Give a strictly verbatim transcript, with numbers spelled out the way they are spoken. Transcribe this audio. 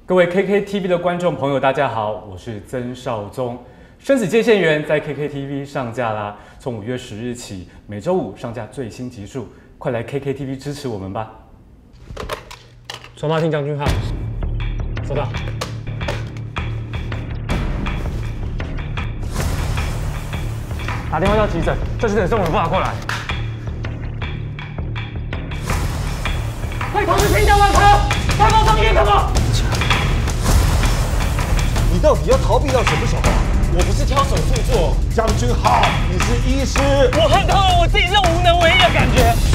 各位 K K T V 的观众朋友，大家好，我是曾少宗。生死界限缘在 K K T V 上架啦，从五月十日起，每周五上架最新集数，快来 K K T V 支持我们吧！ 传马厅将军号，收到。打电话叫急诊，这急诊送我的爸过来。快通知新疆万科，快报上医科吧！ 你到底要逃避到什么时候啊？ 我不是挑手术做， 将军好，你是医师， 我看透了我自己这无能为力的感觉。